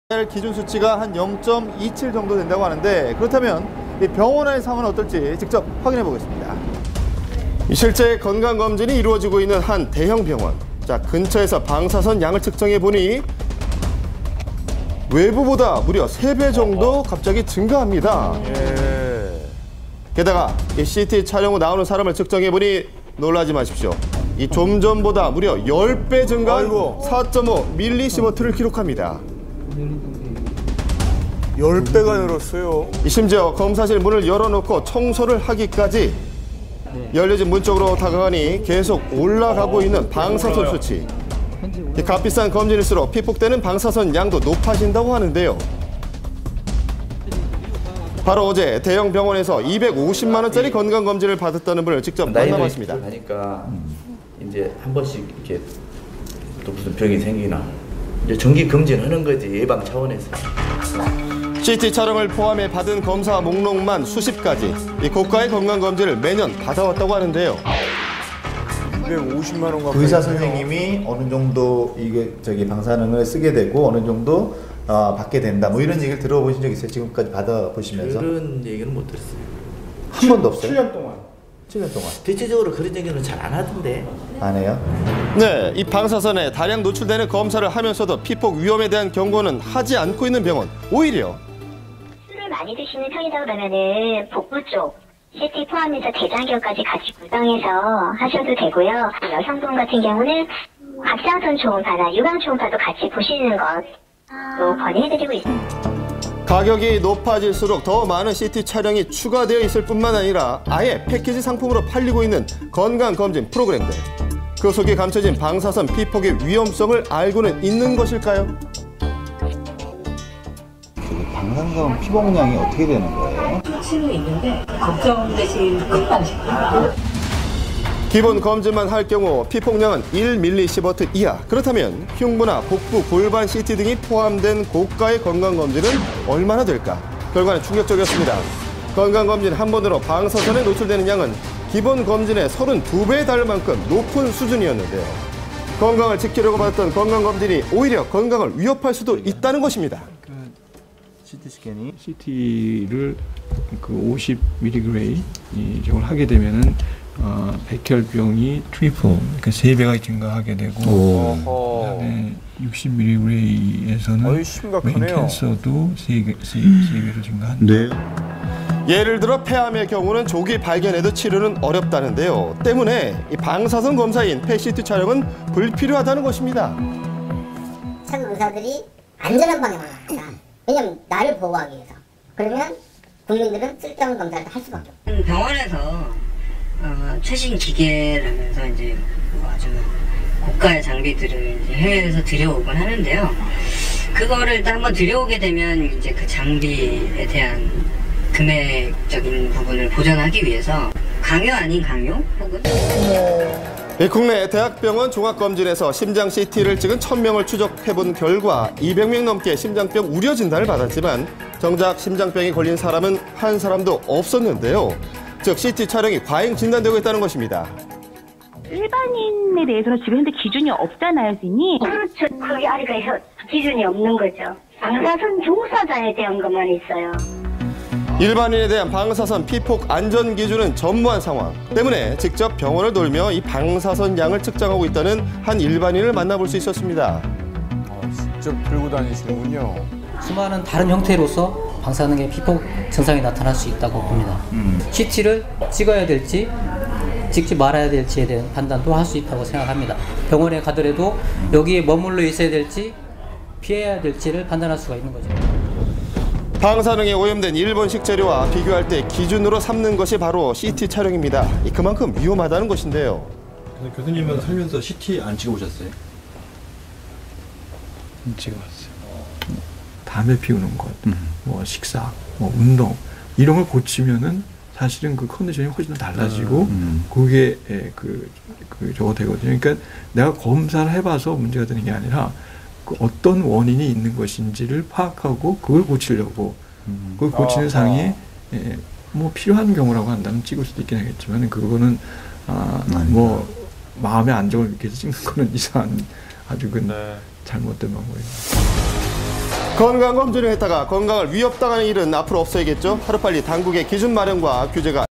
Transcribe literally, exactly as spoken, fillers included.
기준 수치가 한 영 점 이칠 정도 된다고 하는데, 그렇다면 이 병원의 상황은 어떨지 직접 확인해 보겠습니다. 실제 건강검진이 이루어지고 있는 한 대형 병원. 자, 근처에서 방사선 양을 측정해 보니 외부보다 무려 세 배 정도 갑자기 증가합니다. 예. 게다가 이 씨티 촬영 후 나오는 사람을 측정해 보니 놀라지 마십시오. 이 좀 전보다 무려 십 배 증가한 사 점 오 밀리시버트를 기록합니다. 십 배가 늘었어요. 심지어 검사실 문을 열어놓고 청소를 하기까지 열려진 문 쪽으로 다가가니 계속 올라가고 있는 방사선 수치. 값비싼 검진일수록 피폭되는 방사선 양도 높아진다고 하는데요. 바로 어제 대형 병원에서 이백오십만 원짜리 건강검진을 받았다는 분을 직접 만나봤습니다. 하니까 이제 한 번씩 이렇게 또 무슨 병이 생기나 이제 정기 검진하는 거지, 예방 차원에서. 씨티 촬영을 포함해 받은 검사 목록만 수십 가지. 이 고가의 건강검진을 매년 받아왔다고 하는데요. 이백오십만 원 가까이. 의사 선생님이 어느 정도 이게 저기 방사능을 쓰게 되고 어느 정도 어, 받게 된다. 뭐 이런 얘기를 들어보신 적 있어요? 지금까지 받아보시면서? 그런 얘기는 못 들었어요. 한 번도 없어요? 칠 년 동안. 칠 년 동안. 대체적으로 그런 얘기는 잘 안 하던데. 안 해요? 네, 이 방사선에 다량 노출되는 검사를 하면서도 피폭 위험에 대한 경고는 하지 않고 있는 병원. 오히려 술을 많이 드시는 편이다 그러면은 복부 쪽 씨티 포함해서 대장경까지 같이 구성해서 하셔도 되고요. 여성분 같은 경우는 갑상선 초음파나 유방 초음파도 같이 보시는 것도 권해드리고 있습니다. 가격이 높아질수록 더 많은 씨티 촬영이 추가되어 있을 뿐만 아니라 아예 패키지 상품으로 팔리고 있는 건강검진 프로그램들. 그 속에 감춰진 방사선 피폭의 위험성을 알고는 있는 것일까요? 방사선 피복량이 어떻게 되는 거예요? 수치는 있는데 걱정되실 것만 싶어요. 기본 검진만 할 경우 피폭량은 일 밀리시버트 이하. 그렇다면 흉부나 복부, 골반 씨티 등이 포함된 고가의 건강검진은 얼마나 될까? 결과는 충격적이었습니다. 건강검진 한 번으로 방사선에 노출되는 양은 기본 검진의 삼십이 배에 달할 만큼 높은 수준이었는데요. 건강을 지키려고 받았던 건강검진이 오히려 건강을 위협할 수도 있다는 것입니다. 씨티 스캔이? 씨티를 그 오십 밀리그레이 이걸 하게 되면은 어, 백혈병이 트리플, 그러니까 세 배가 증가하게 되고, 그다음에 육십 밀리그레이에서는 웨인 캔서도 세 개, 세, 세 배로 증가한다. 네. 예를 들어 폐암의 경우는 조기 발견해도 치료는 어렵다는데요. 때문에 이 방사선 검사인 펫시티 촬영은 불필요하다는 것입니다. 참 의사들이 안전한 방향을 합니다. 왜냐면 나를 보호하기 위해서. 그러면 국민들은 쓸데없는 검사를 할 수밖에 없어요. 병원에서 어, 최신 기계라면서 이제 아주 고가의 장비들을 이제 해외에서 들여오곤 하는데요. 그거를 일단 한번 들여오게 되면 이제 그 장비에 대한 금액적인 부분을 보전하기 위해서 강요 아닌 강요 혹은 네, 국내 대학병원 종합검진에서 심장 씨티를 찍은 천 명을 추적해본 결과 이백 명 넘게 심장병 우려 진단을 받았지만 정작 심장병이 걸린 사람은 한 사람도 없었는데요. 즉 씨티 촬영이 과잉 진단되고 있다는 것입니다. 일반인에 대해서는 지금 현재 기준이 없잖아요, 선생님. 그렇죠. 그 아래에서 기준이 없는 거죠. 방사선 종사자에 대한 것만 있어요. 일반인에 대한 방사선 피폭 안전 기준은 전무한 상황 때문에 직접 병원을 돌며 이 방사선 양을 측정하고 있다는 한 일반인을 만나볼 수 있었습니다. 아, 직접 들고 다니시는군요. 수많은 다른 형태로서 방사능의 피폭 증상이 나타날 수 있다고 봅니다. 음. 씨티를 찍어야 될지 찍지 말아야 될지에 대한 판단도 할 수 있다고 생각합니다. 병원에 가더라도 여기에 머물러 있어야 될지 피해야 될지를 판단할 수가 있는 거죠. 방사능에 오염된 일본식 재료와 비교할 때 기준으로 삼는 것이 바로 씨티 촬영입니다. 그만큼 위험하다는 것인데요. 교수님은 살면서 씨티 안 찍어보셨어요? 안 찍어봤어요. 담배 피우는 것, 음. 뭐 식사, 뭐 운동 이런 걸 고치면은 사실은 그 컨디션이 훨씬 더 달라지고 음. 그게 그, 그 저거 되거든요. 그러니까 내가 검사를 해봐서 문제가 되는 게 아니라 그 어떤 원인이 있는 것인지를 파악하고 그걸 고치려고 음. 그걸 고치는 아, 상이 아. 예, 뭐 필요한 경우라고 한다면 찍을 수도 있긴 하겠지만 그거는 아, 뭐 마음의 안정을 위해서 찍는 거는 이상한 아주 그 네. 잘못된 방법입니다. 건강검진을 했다가 건강을 위협당하는 일은 앞으로 없어야겠죠. 하루빨리 당국의 기준 마련과 규제가